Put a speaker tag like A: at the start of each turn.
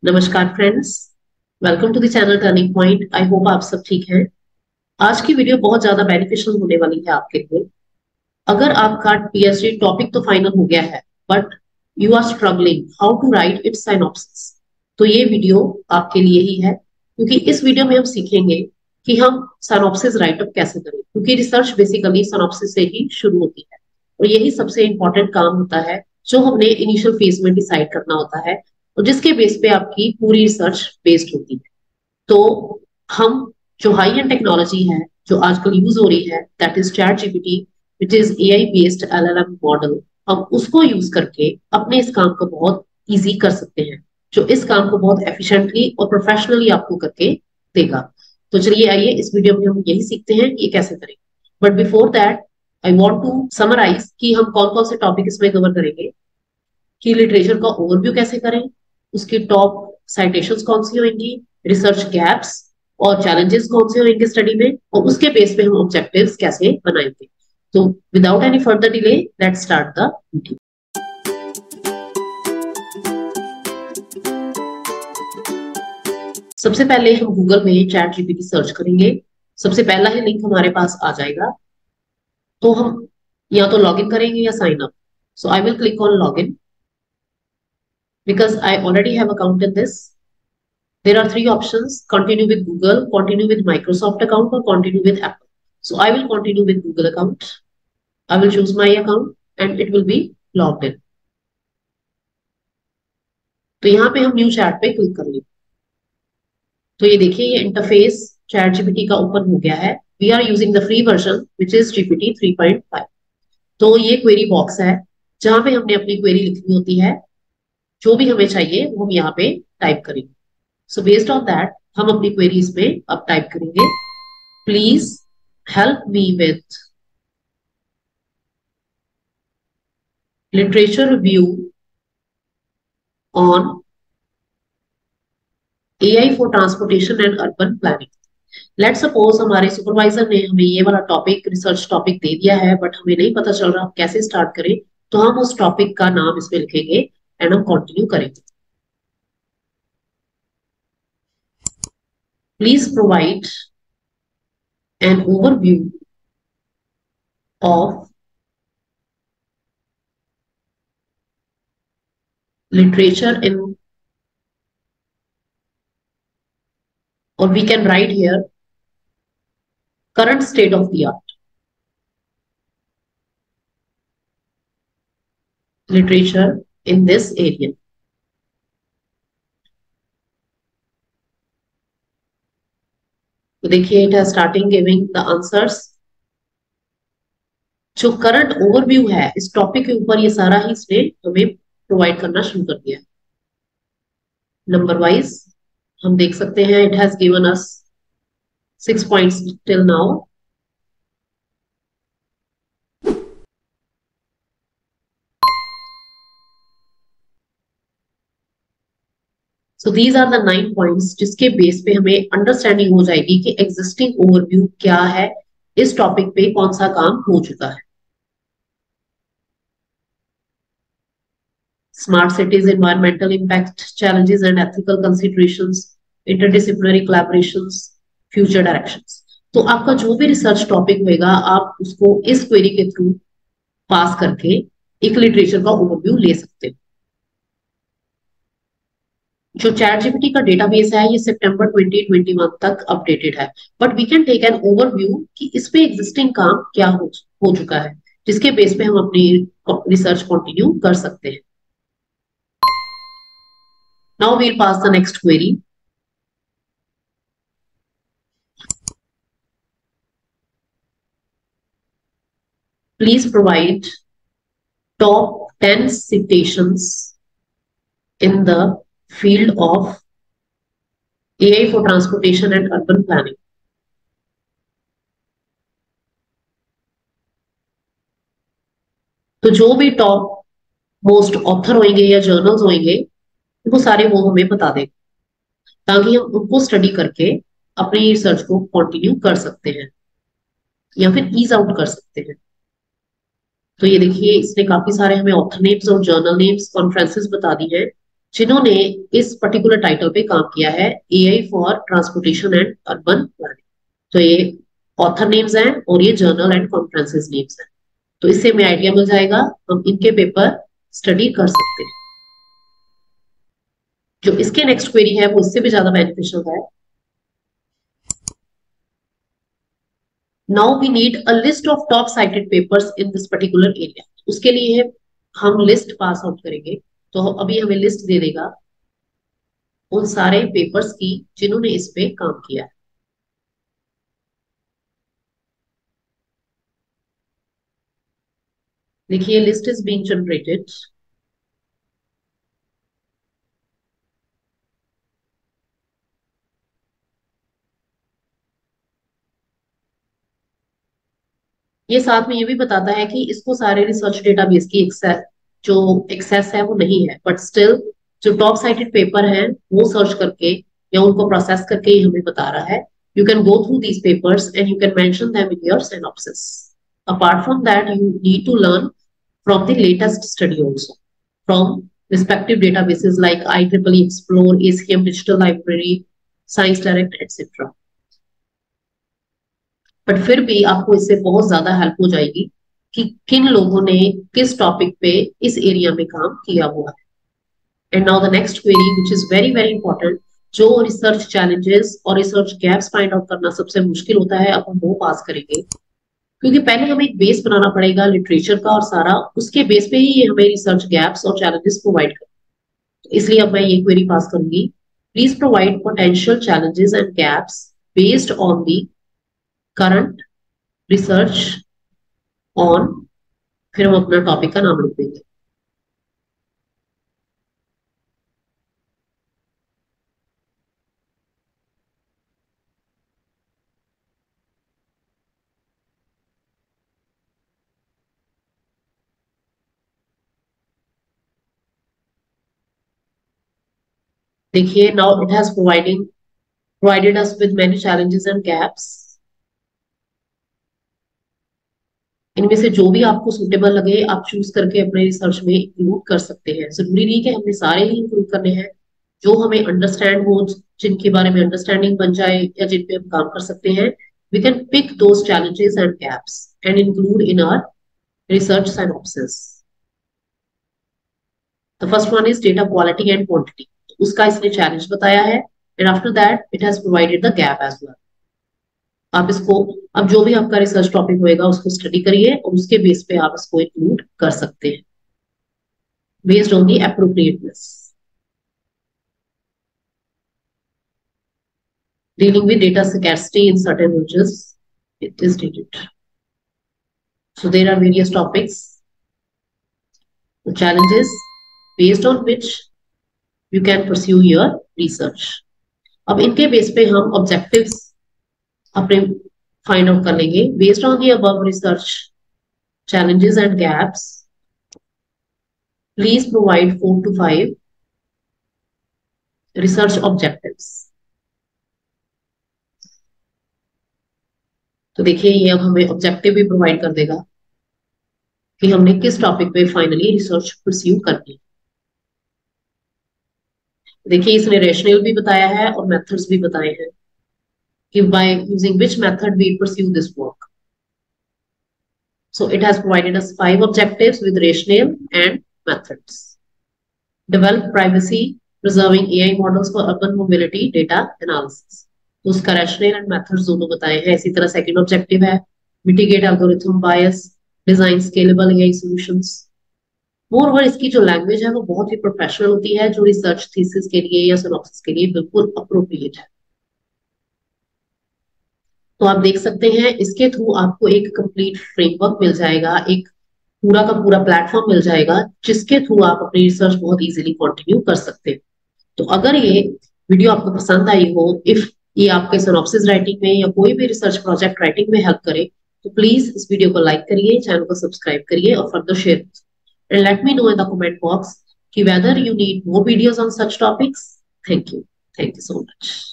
A: नमस्कार friends, welcome to the channel turning point. I hope आप सब ठीक हैं। आज की वीडियो बहुत ज्यादा बेनिफिशियल होने वाली है आपके लिए। अगर आपका पीएचडी टॉपिक तो फाइनल हो गया है, but you are struggling how to write its synopsis, तो ये वीडियो आपके लिए ही है। क्योंकि इस वीडियो में हम सीखेंगे कि हम सिनॉप्सिस राइटअप कैसे करें, क्योंकि रिसर्च बेसिकली सिनॉप्सिस से ही शुरू होती है और यही सबसे इंपॉर्टेंट काम होता है जो हमने इनिशियल फेज में डिसाइड करना होता है और जिसके बेस पे आपकी पूरी रिसर्च बेस्ड होती है। तो हम जो हाई एंड टेक्नोलॉजी है जो आजकल यूज हो रही है, that is chat GPT, which is AI based LLM model, हम उसको यूज करके अपने इस काम को बहुत इजी कर सकते हैं, जो इस काम को बहुत एफिशिएंटली और प्रोफेशनली आपको करके देगा। तो चलिए आइए इस वीडियो में हम यही सीखते हैं कि ये कैसे करें। But before that I want to summarize कि हम कौन कौन से टॉपिक इसमें कवर करेंगे, कि लिटरेचर का ओवरव्यू कैसे करें, उसकी टॉप साइटेशंस कौन सी होंगी, रिसर्च गैप्स और चैलेंजेस कौन से होंगे स्टडी में, और उसके बेस पे हम ऑब्जेक्टिव्स कैसे बनाएंगे। तो without any further delay let's start the video. सबसे पहले हम गूगल में चैट जीपीटी सर्च करेंगे। सबसे पहला ही लिंक हमारे पास आ जाएगा, तो हम या तो लॉगिन करेंगे या sign up. So I will click on login because I already have account in this. There are three options: continue with Google, continue with Microsoft account, or continue with Apple. So I will continue with Google account. I will choose my account and it will be logged in. तो यहाँ पे हम new chat पे click कर लेंगे। तो ये देखिए, ये इंटरफेस चैट जीपीटी का ओपन हो गया है। We are using the free version which is GPT 3.5। तो ये क्वेरी बॉक्स है जहां पे हमने अपनी क्वेरी लिखनी होती है। जो भी हमें चाहिए वो हम यहाँ पे टाइप करेंगे। सो बेस्ड ऑन दैट हम अपनी क्वेरीज में अब टाइप करेंगे, please help me with literature review on AI for transportation and urban planning. Let suppose हमारे सुपरवाइजर ने हमें ये वाला टॉपिक, रिसर्च टॉपिक दे दिया है, बट हमें नहीं पता चल रहा कैसे स्टार्ट करें। तो हम उस टॉपिक का नाम इसमें लिखेंगे एंड हम कंटिन्यू करेंगे। Please provide an overview of literature in, or we can write here, current state of the art literature in this area. तो देखिए, इट है स्टार्टिंग गिविंग द आंसर्स। जो करंट ओवरव्यू है इस टॉपिक के ऊपर, ये सारा ही इसने हमें प्रोवाइड करना शुरू कर दिया है नंबर वाइज। हम देख सकते हैं it has given us 6 points till now. So these are the 9 points जिसके बेस पे हमें अंडरस्टैंडिंग हो जाएगी कि एग्जिस्टिंग ओवरव्यू क्या है, इस टॉपिक पे कौन सा काम हो चुका है। Smart cities, environmental impact, challenges and ethical considerations, interdisciplinary collaborations, future directions। तो आपका जो भी रिसर्च टॉपिक होगा, आप उसको इस क्वेरी के थ्रू पास करके एक लिटरेचर का ओवरव्यू ले सकते हैं। जो चैट जीपीटी का डेटाबेस है ये सितंबर 2021 तक अपडेटेड है, but we can take an overview कि इस पे एग्जिस्टिंग काम क्या हो चुका है, जिसके बेस पे हम अपनी रिसर्च कंटिन्यू कर सकते हैं। Now we'll pass the next query. Please provide top 10 citations in the field of AI for transportation and urban planning. तो जो भी टॉप मोस्ट ऑथर होंगे या जर्नल्स होंगे, वो सारे वो हमें बता दें, ताकि हम उनको स्टडी करके अपनी रिसर्च को कंटिन्यू कर सकते हैं या फिर ईज आउट कर सकते हैं। तो ये देखिए, इसने काफी सारे हमें ऑथर नेम्स और जर्नल नेम्स, कॉन्फ्रेंसेस बता दी है जिन्होंने इस पर्टिकुलर टाइटल पे काम किया है, AI for transportation and urban planning. तो ये ऑथर नेम्स हैं और ये जर्नल एंड कॉन्फ्रेंसेस नेम्स हैं। तो इससे हमें आइडिया मिल जाएगा, हम इनके पेपर स्टडी कर सकते हैं। जो इसके नेक्स्ट क्वेरी है वो इससे भी ज्यादा बेनिफिशियल है। Now we need a list of top cited papers in this particular area. उसके लिए हम लिस्ट पास आउट करेंगे। तो अभी हमें लिस्ट दे देगा उन सारे पेपर्स की जिन्होंने इस पे काम किया है। देखिए लिस्ट इज बीइंग जनरेटेड। ये साथ में ये भी बताता है कि इसको सारे रिसर्च डेटाबेस की एक्सेस है वो नहीं है, बट स्टिल जो टॉप साइटेड पेपर है वो सर्च करके या उनको प्रोसेस करके ही हमें बता रहा है। You can go through these papers and you can mention them in your synopsis. Apart from that you need to learn from the latest study also from respective databases like IEEE Explore, ACM Digital Library, Science Direct, etc. But फिर भी आपको इससे बहुत ज्यादा help हो जाएगी कि किन लोगों ने किस टॉपिक पे इस एरिया में काम किया हुआ है। And now the next query which is very very important. जो रिसर्च चैलेंजेस और रिसर्च गैप्स फाइंड आउट करना सबसे मुश्किल होता है, अब हम वो पास करेंगे। क्योंकि पहले हमें एक बेस बनाना पड़ेगा लिटरेचर का, और सारा उसके बेस पे ही ये हमें रिसर्च गैप्स और चैलेंजेस प्रोवाइड कर। इसलिए अब मैं ये क्वेरी पास करूंगी। Please provide potential challenges and gaps based on the current research on, फिर हम अपना टॉपिक का नाम लिख देंगे। देखिए now it has provided us with many challenges and gaps। इनमें से जो भी आपको सुटेबल लगे आप चूज करके अपने रिसर्च में इंक्लूड कर सकते हैं। जरूरी नहीं कि हमने सारे ही इंक्लूड करने हैं। जो हमें अंडरस्टैंड हो, जिनके बारे में अंडरस्टैंडिंग बन जाए या जिन पे हम काम कर सकते हैं, we can pick those challenges and gaps and include in our research synopsis। The first one is data quality and quantity। उसका इसने चैलेंज बताया है, and after that it has provided the gap as well। आप इसको, अब जो भी आपका रिसर्च टॉपिक होएगा उसको स्टडी करिए और उसके बेस पे आप इसको इंक्लूड कर सकते हैं based on the appropriateness. Dealing with data scarcity in certain regions, it is needed। So there are various topics, the challenges based on which you can pursue your research। अब इनके base पे हम objectives अपने find out कर लेंगे। Based on the above research challenges and gaps, please provide 4 to 5 research objectives। तो देखिए ये अब हमें ऑब्जेक्टिव भी प्रोवाइड कर देगा कि हमने किस टॉपिक पे फाइनली रिसर्च परस्यू करनी है। देखिए इसने रेशनल भी बताया है और मेथड्स भी बताए हैं कि by using which method we pursue this work. So it has provided us 5 objectives with rationale and methods। Develop privacy preserving AI models for urban mobility data analysis। तो उसका rationale and methods दोनों बताए हैं। इसी तरह second objective है mitigate algorithm bias, design scalable AI solutions। Moreover इसकी जो लैंग्वेज है वो बहुत ही प्रोफेशनल होती है, जो रिसर्च थीसिस के लिए या सिनॉप्सिस के लिए बिल्कुल अप्रोप्रिएट है। तो आप देख सकते हैं इसके थ्रू आपको एक कंप्लीट फ्रेमवर्क मिल जाएगा, एक पूरा का पूरा प्लेटफॉर्म मिल जाएगा जिसके थ्रू आप अपनी रिसर्च बहुत इजीली कंटिन्यू कर सकते हैं। तो अगर ये वीडियो आपको पसंद आई हो, इफ ये आपके सिनॉप्सिस राइटिंग में या कोई भी रिसर्च प्रोजेक्ट राइटिंग में हेल्प करे, तो प्लीज इस वीडियो को लाइक करिए, चैनल को सब्सक्राइब करिए और further share and let me know in the comment box whether you need more videos on such topics। Thank you so much।